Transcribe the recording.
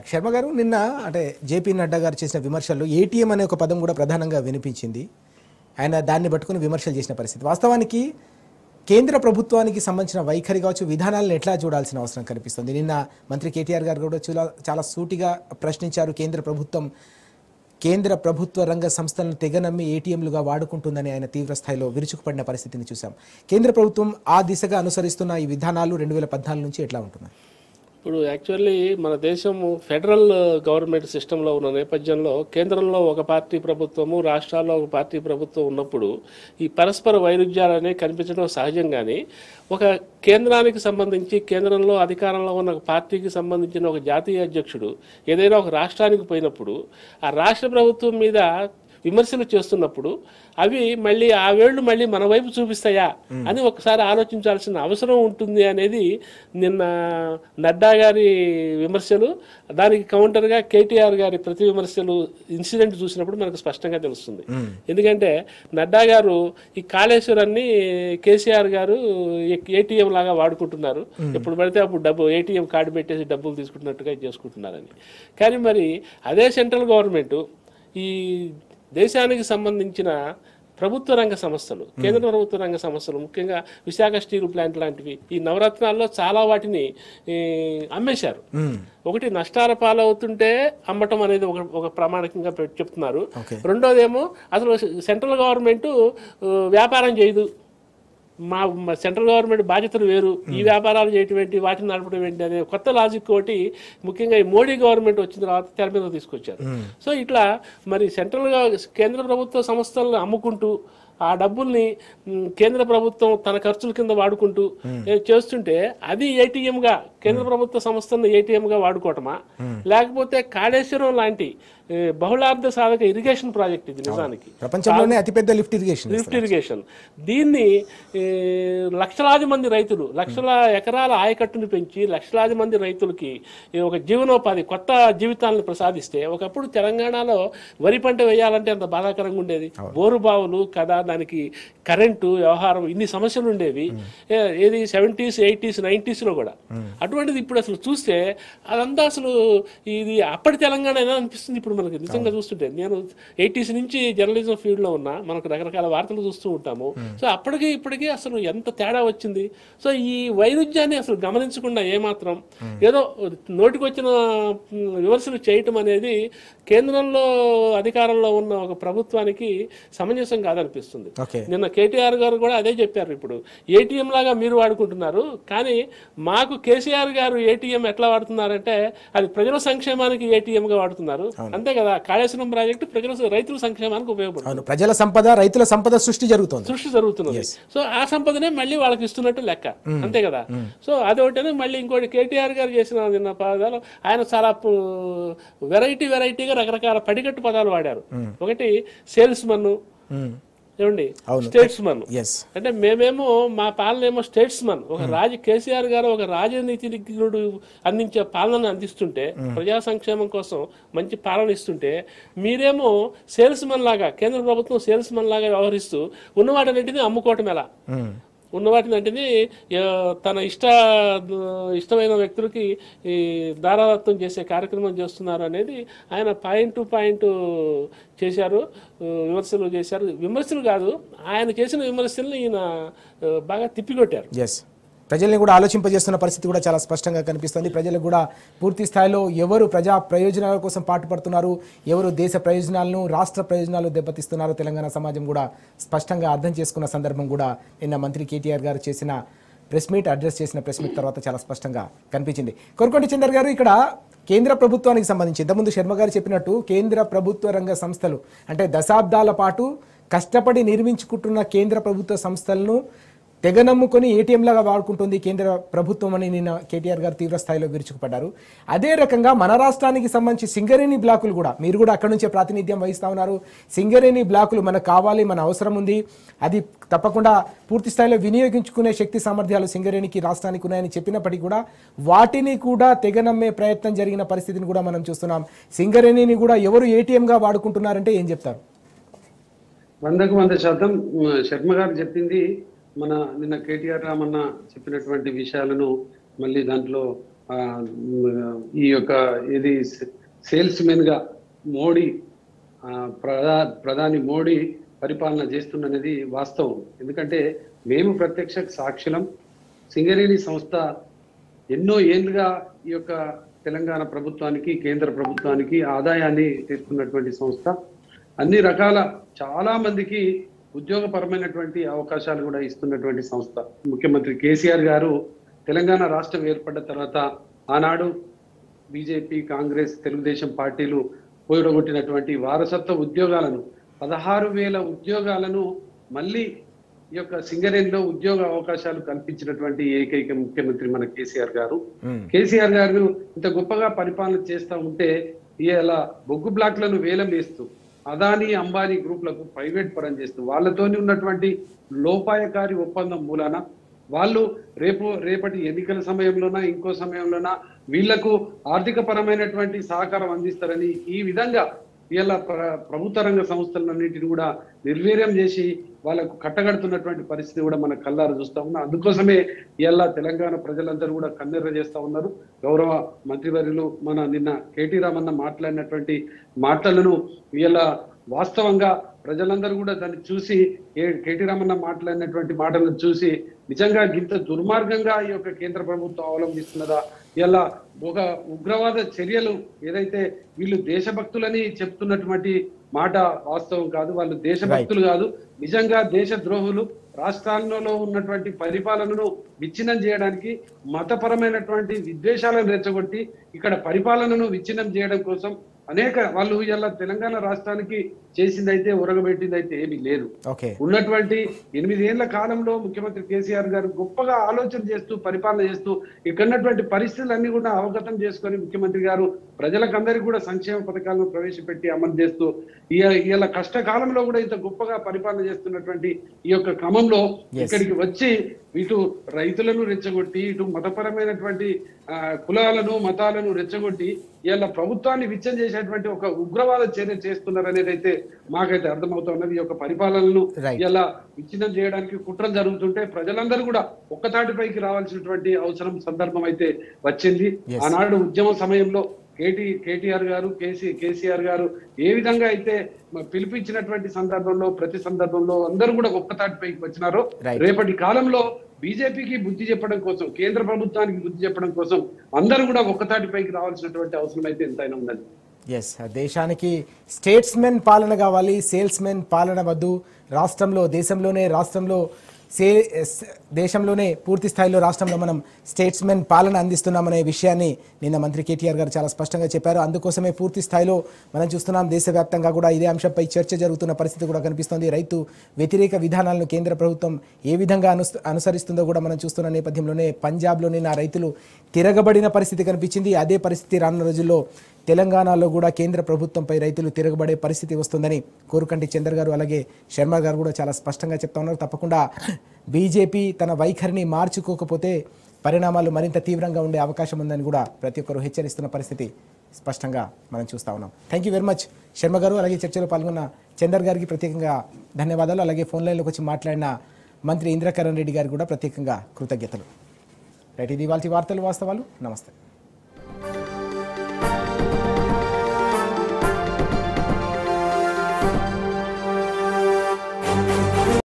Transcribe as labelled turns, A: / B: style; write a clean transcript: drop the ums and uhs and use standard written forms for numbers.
A: శర్మ గారు నిన్న అంటే జేపీ నడ్డా గారు చేసిన విమర్శల్లో ఏటీఎం అనే ఒక పదం కూడా ప్రధానంగా వినిపించింది. ఆయన దాన్ని పట్టుకుని విమర్శలు చేసిన పరిస్థితి. వాస్తవానికి కేంద్ర ప్రభుత్వానికి సంబంధించిన వైఖరి కావచ్చు, విధానాలను ఎట్లా చూడాల్సిన అవసరం కనిపిస్తుంది. నిన్న మంత్రి కేటీఆర్ గారు కూడా చాలా సూటిగా ప్రశ్నించారు. కేంద్ర ప్రభుత్వ రంగ సంస్థలను తెగనమ్మి ఏటీఎంలుగా వాడుకుంటుందని ఆయన తీవ్ర స్థాయిలో విరుచుకుపడిన పరిస్థితిని చూసాం. కేంద్ర ప్రభుత్వం ఆ దిశగా అనుసరిస్తున్న ఈ విధానాలు 2014 నుంచి ఎట్లా ఉంటున్నాయి?
B: ఇప్పుడు యాక్చువల్లీ మన దేశము ఫెడరల్ గవర్నమెంట్ సిస్టంలో ఉన్న నేపథ్యంలో కేంద్రంలో ఒక పార్టీ ప్రభుత్వము, రాష్ట్రాల్లో ఒక పార్టీ ప్రభుత్వం ఉన్నప్పుడు ఈ పరస్పర వైరుధ్యాలనే కనిపించడం సహజం. కానీ ఒక కేంద్రానికి సంబంధించి కేంద్రంలో అధికారంలో ఉన్న ఒక పార్టీకి సంబంధించిన ఒక జాతీయ అధ్యక్షుడు ఏదైనా ఒక రాష్ట్రానికి పోయినప్పుడు ఆ రాష్ట్ర ప్రభుత్వం మీద విమర్శలు చేస్తున్నప్పుడు అవి మళ్ళీ ఆ వేళ్ళు మళ్ళీ మన వైపు చూపిస్తాయా అని ఒకసారి ఆలోచించాల్సిన అవసరం ఉంటుంది అనేది నిన్న నడ్డా గారి విమర్శలు, దానికి కౌంటర్గా కేటీఆర్ గారి ప్రతి విమర్శలు ఇన్సిడెంట్ చూసినప్పుడు మనకు స్పష్టంగా తెలుస్తుంది. ఎందుకంటే నడ్డా గారు ఈ కాళేశ్వరాన్ని కేసీఆర్ గారు ఏటీఎం లాగా వాడుకుంటున్నారు, ఎప్పుడు పడితే అప్పుడు ఏటీఎం కార్డు పెట్టేసి డబ్బులు తీసుకుంటున్నట్టుగా చేసుకుంటున్నారని. కానీ మరి అదే సెంట్రల్ గవర్నమెంట్ ఈ దేశానికి సంబంధించిన ప్రభుత్వ రంగ సంస్థలు, కేంద్ర ప్రభుత్వ రంగ సంస్థలు, ముఖ్యంగా విశాఖ స్టీల్ ప్లాంట్ లాంటివి ఈ నవరత్నాల్లో చాలా వాటిని అమ్మేశారు. ఒకటి నష్టాల పాలవుతుంటే అమ్మటం అనేది ఒక ప్రామాణికంగా చెప్తున్నారు. రెండోదేమో అసలు సెంట్రల్ గవర్నమెంట్ వ్యాపారం చేయదు, మా సెంట్రల్ గవర్నమెంట్ బాధ్యతలు వేరు, ఈ వ్యాపారాలు చేయటం ఏంటి, వాటిని నడపడం ఏంటి అనే కొత్త లాజిక్ ఒకటి ముఖ్యంగా ఈ మోడీ గవర్నమెంట్ వచ్చిన తర్వాత తెర మీద తీసుకొచ్చారు. సో ఇట్లా మరి కేంద్ర ప్రభుత్వ సంస్థలను అమ్ముకుంటూ ఆ డబ్బుల్ని కేంద్ర ప్రభుత్వం తన ఖర్చుల కింద వాడుకుంటూ చేస్తుంటే అది ఏటీఎంగా కేంద్ర ప్రభుత్వ సంస్థలను ఏటీఎంగా వాడుకోవటమా, లేకపోతే కాళేశ్వరం లాంటి బహుళార్థ సాధక ఇరిగేషన్ ప్రాజెక్ట్ ఇది నిజానికి
A: ప్రపంచంలోనే అతిపెద్ద లిఫ్ట్
B: ఇరిగేషన్ దీన్ని లక్షలాది మంది రైతులు లక్షల ఎకరాల ఆయకట్టును పెంచి లక్షలాది మంది రైతులకి ఒక జీవనోపాధి కొత్త జీవితాలను ప్రసాదిస్తే, ఒకప్పుడు తెలంగాణలో వరి పంట వేయాలంటే అంత బాధాకరంగా ఉండేది. బోరు బావులు కదా, దానికి కరెంటు వ్యవహారం ఇన్ని సమస్యలు ఉండేవి. ఏది 70s, 80s, 90s కూడా. అటువంటిది ఇప్పుడు అసలు చూస్తే అదంతా అసలు ఇది అప్పటి తెలంగాణ ఏదో అనిపిస్తుంది ఇప్పుడు మనకి నిజంగా చూస్తుంటే. నేను 80s నుంచి జర్నలిజం ఫీల్డ్లో ఉన్నా, మనకు రకరకాల వార్తలు చూస్తూ ఉంటాము. సో అప్పటికి ఇప్పటికీ అసలు ఎంత తేడా వచ్చింది. సో ఈ వైరుధ్యాన్ని అసలు గమనించకుండా ఏమాత్రం ఏదో నోటికొచ్చిన విమర్శలు చేయటం అనేది కేంద్రంలో అధికారంలో ఉన్న ఒక ప్రభుత్వానికి సమంజసం కాదనిపిస్తుంది. నిన్న కేటీఆర్ గారు కూడా అదే చెప్పారు. ఇప్పుడు ఏటీఎం లాగా మీరు వాడుకుంటున్నారు, కానీ మాకు కేసీఆర్ గారు ఏటీఎం ఎట్లా వాడుతున్నారంటే అది ప్రజల సంక్షేమానికి ఏటీఎంగా వాడుతున్నారు. అంతే కదా, కాళేశ్వరం ప్రాజెక్టు రైతుల సంక్షేమానికి ఉపయోగపడుతుంది.
A: ప్రజల సంపద, రైతుల సంపద సృష్టి జరుగుతున్నది.
B: సో ఆ సంపదనే మళ్ళీ వాళ్ళకి ఇస్తున్నట్టు లెక్క, అంతే కదా. సో అదొకటి. మళ్ళీ ఇంకోటి కేటీఆర్ గారు చేసిన నిన్న పదాలు ఆయన చాలా వెరైటీగా రకరకాల పడికట్టు పదాలు వాడారు. ఒకటి సేల్స్ మన్, ఏమండి స్టేట్స్ మన్ అంటే మేమేమో మా పాలన ఏమో స్టేట్స్ మన్, కేసీఆర్ గారు ఒక రాజనీతిజ్ఞుడు అందించే పాలన అందిస్తుంటే, ప్రజా సంక్షేమం కోసం మంచి పాలన ఇస్తుంటే, మీరేమో సేల్స్ మన్ లాగా కేంద్ర ప్రభుత్వం సేల్స్ మన్ లాగా వ్యవహరిస్తూ ఉన్నవాటన్నింటినీ అమ్ముకోవటం ఎలా, ఉన్నవాటిని అంటే తన ఇష్టమైన వ్యక్తులకి ఈ దారాదత్తం చేసే కార్యక్రమం చేస్తున్నారు అనేది ఆయన పాయింట్ టు పాయింట్ చేశారు, విమర్శలు చేశారు. విమర్శలు కాదు, ఆయన చేసిన విమర్శల్ని ఈయన బాగా తిప్పికొట్టారు.
A: ప్రజల్ని కూడా ఆలోచింపజేస్తున్న పరిస్థితి కూడా చాలా స్పష్టంగా కనిపిస్తుంది. ప్రజలకు కూడా పూర్తి స్థాయిలో ఎవరు ప్రజా ప్రయోజనాల కోసం పాటుపడుతున్నారు, ఎవరు దేశ ప్రయోజనాలను, రాష్ట్ర ప్రయోజనాలు దెబ్బతీస్తున్నారు తెలంగాణ సమాజం కూడా స్పష్టంగా అర్థం చేసుకున్న సందర్భం కూడా నిన్న మంత్రి కేటీఆర్ గారు చేసిన అడ్రస్ చేసిన ప్రెస్ మీట్ తర్వాత చాలా స్పష్టంగా కనిపించింది. కొరకొంటి చందర్ గారు, ఇక్కడ కేంద్ర ప్రభుత్వానికి సంబంధించి ఇంతకుముందు శర్మ గారు చెప్పినట్టు కేంద్ర ప్రభుత్వ రంగ సంస్థలు అంటే దశాబ్దాల పాటు కష్టపడి నిర్మించుకుంటున్న కేంద్ర ప్రభుత్వ సంస్థలను తెగనమ్ముకొని ఏటీఎం లాగా వాడుకుంటుంది కేంద్ర ప్రభుత్వం అని నిన్న కేటీఆర్ గారు తీవ్ర స్థాయిలో విరుచుకుపడ్డారు. అదే రకంగా మన రాష్ట్రానికి సంబంధించి సింగరేణి బ్లాకులు కూడా, మీరు కూడా అక్కడ నుంచే ప్రాతినిధ్యం వహిస్తూ ఉన్నారు, సింగరేణి బ్లాకులు మనకు కావాలి, మన అవసరం ఉంది, అది తప్పకుండా పూర్తి స్థాయిలో వినియోగించుకునే శక్తి సామర్థ్యాలు సింగరేణికి రాష్ట్రానికి ఉన్నాయని చెప్పినప్పటికీ కూడా వాటిని కూడా తెగనమ్మే ప్రయత్నం జరిగిన పరిస్థితిని కూడా మనం చూస్తున్నాం. సింగరేణిని కూడా ఎవరు ఏటీఎంగా వాడుకుంటున్నారంటే ఏం చెప్తారు?
C: 100% శర్మ గారు చెప్పింది, నిన్న కేటీఆర్ రామన్న చెప్పినటువంటి విషయాలను మళ్ళీ దాంట్లో ఆ, ఈ యొక్క ఇది సేల్స్ మెన్ గా మోడీ ప్రధాని మోడీ పరిపాలన చేస్తున్నది వాస్తవం. ఎందుకంటే మేము ప్రత్యక్ష సాక్షులం. సింగరేణి సంస్థ ఎన్నో ఏళ్ళుగా ఈ యొక్క తెలంగాణ ప్రభుత్వానికి కేంద్ర ప్రభుత్వానికి ఆదాయాన్ని తెస్తున్నటువంటి సంస్థ. అన్ని రకాల చాలా మందికి ఉద్యోగపరమైనటువంటి అవకాశాలు కూడా ఇస్తున్నటువంటి సంస్థ. ముఖ్యమంత్రి కేసీఆర్ గారు తెలంగాణ రాష్ట్రం ఏర్పడ్డ తర్వాత ఆనాడు బీజేపీ, కాంగ్రెస్, తెలుగుదేశం పార్టీలు పోయిడగొట్టినటువంటి వారసత్వ ఉద్యోగాలను 16,000 ఉద్యోగాలను మళ్ళీ ఈ యొక్క సింగరేణిలో ఉద్యోగ అవకాశాలు కల్పించినటువంటి ఏకైక ముఖ్యమంత్రి మన కేసీఆర్ గారు. కేసీఆర్ గారు ఇంత గొప్పగా పరిపాలన చేస్తూ ఉంటే ఇలా బొగ్గు బ్లాక్లను వేలం వేస్తూ అదానీ, అంబానీ గ్రూపులకు ప్రైవేట్ పరం చేస్తూ వాళ్ళతోని ఉన్నటువంటి లోపాయకారి ఒప్పందం మూలాన వాళ్ళు రేపటి ఎన్నికల సమయంలోనా ఇంకో సమయంలోనా వీళ్లకు ఆర్థిక పరమైనటువంటి సహకారం అందిస్తారని ఈ విధంగా ఇలా ప్రభుత్వ రంగ సంస్థలన్నింటినీ కూడా నిర్వీర్యం చేసి వాళ్ళకు కట్టగడుతున్నటువంటి పరిస్థితి కూడా మన కళ్ళారు చూస్తా ఉన్నాం. అందుకోసమే ఇలా తెలంగాణ ప్రజలందరూ కూడా కన్నెర్ర చేస్తా ఉన్నారు. గౌరవ మంత్రివర్యులు మన నిన్న కేటీ రామన్న మాట్లాడినటువంటి మాటలను ఇలా వాస్తవంగా ప్రజలందరూ కూడా దాన్ని చూసి కేటీ రామన్న మాట్లాడినటువంటి మాటలను చూసి నిజంగా ఇంత దుర్మార్గంగా ఈ యొక్క కేంద్ర ప్రభుత్వం అవలంబిస్తున్నదా, ఇలా ఒక ఉగ్రవాద చర్యలు ఏదైతే వీళ్ళు దేశభక్తులని చెప్తున్నటువంటి మాట వాస్తవం కాదు. వాళ్ళు దేశభక్తులు కాదు, నిజంగా దేశ ద్రోహులు. రాష్ట్రాలలో ఉన్నటువంటి పరిపాలనను విచ్ఛిన్నం చేయడానికి మతపరమైనటువంటి విద్వేషాలను రెచ్చగొట్టి ఇక్కడ పరిపాలనను విచ్ఛిన్నం చేయడం కోసం అనేక వాళ్ళు ఇలా తెలంగాణ రాష్ట్రానికి చేసిందైతే ఉరగబెట్టిందైతే ఏమీ లేదు. ఉన్నటువంటి 8 ఏళ్ల కాలంలో ముఖ్యమంత్రి కేసీఆర్ గారు గొప్పగా ఆలోచన చేస్తూ పరిపాలన చేస్తూ ఇక్కడ ఉన్నటువంటి పరిస్థితులన్నీ కూడా అవగతం చేసుకొని ముఖ్యమంత్రి గారు ప్రజలకందరికీ కూడా సంక్షేమ పథకాలను ప్రవేశపెట్టి అమలు చేస్తూ ఇలా కష్టకాలంలో కూడా ఇంత గొప్పగా పరిపాలన చేస్తున్నటువంటి ఈ యొక్క క్రమంలో ఇక్కడికి వచ్చి ఇటు రైతులను రెచ్చగొట్టి ఇటు మతపరమైనటువంటి కులాలను మతాలను రెచ్చగొట్టి ఇలా ప్రభుత్వాన్ని విచ్చం చేసేటువంటి ఒక ఉగ్రవాద చర్య చేస్తున్నారు అనేది అయితే మాకైతే అర్థమవుతున్నది. ఈ యొక్క పరిపాలనను ఇలా విచ్ఛిన్నం చేయడానికి కుట్రలు జరుగుతుంటే ప్రజలందరూ కూడా ఒక్కతాటిపైకి రావాల్సినటువంటి అవసరం సందర్భం అయితే వచ్చింది. ఆనాడు ఉద్యమ సమయంలో కేటీఆర్ గారు కేసీఆర్ గారు ఏ విధంగా అయితే పిలిపించినటువంటి సందర్భంలో ప్రతి సందర్భంలో అందరూ కూడా ఒక్కతాటిపైకి వచ్చినారో రేపటి కాలంలో బీజేపీకి బుద్ధి చెప్పడం కోసం కేంద్ర ప్రభుత్వానికి బుద్ధి చెప్పడం కోసం అందరూ కూడా ఒక్కతాటిపైకి రావాల్సినటువంటి అవసరం అయితే ఎంతైనా ఉన్నది.
A: ఎస్, దేశానికి స్టేట్స్మెన్ పాలన కావాలి, సేల్స్మెన్ పాలన వద్దు. దేశంలోనే పూర్తి స్థాయిలో రాష్ట్రంలో మనం స్టేట్స్మెన్ పాలన అందిస్తున్నామనే విషయాన్ని నిన్న మంత్రి కేటీఆర్ గారు చాలా స్పష్టంగా చెప్పారు. అందుకోసమే పూర్తి స్థాయిలో మనం చూస్తున్నాం దేశవ్యాప్తంగా కూడా ఇదే అంశంపై చర్చ జరుగుతున్న పరిస్థితి కూడా కనిపిస్తోంది. రైతు వ్యతిరేక విధానాలను కేంద్ర ప్రభుత్వం ఏ విధంగా అనుసరిస్తుందో కూడా మనం చూస్తున్న నేపథ్యంలోనే పంజాబ్లోని నా రైతులు తిరగబడిన పరిస్థితి కనిపించింది. అదే పరిస్థితి రానున్న రోజుల్లో తెలంగాణలో కూడా కేంద్ర ప్రభుత్వంపై రైతులు తిరగబడే పరిస్థితి వస్తుందని కోరుకంటి చందర్ గారు అలాగే శర్మ గారు కూడా చాలా స్పష్టంగా చెప్తా ఉన్నారు. తప్పకుండా బీజేపీ తన వైఖరిని మార్చుకోకపోతే పరిణామాలు మరింత తీవ్రంగా ఉండే అవకాశం ఉందని కూడా ప్రతి ఒక్కరు హెచ్చరిస్తున్న పరిస్థితి స్పష్టంగా మనం చూస్తూ ఉన్నాం. Thank you very much Sharma garu. అలాగే చర్చలో పాల్గొన్న చందర్ గారికి ప్రత్యేకంగా ధన్యవాదాలు. అలాగే ఫోన్ లైన్లోకి వచ్చి మాట్లాడిన మంత్రి ఇంద్రకరణ్ రెడ్డి గారికి కూడా ప్రత్యేకంగా కృతజ్ఞతలు. రైట్, ఇది ఇవాల్టి వార్తలు వాస్తవాలు. నమస్తే.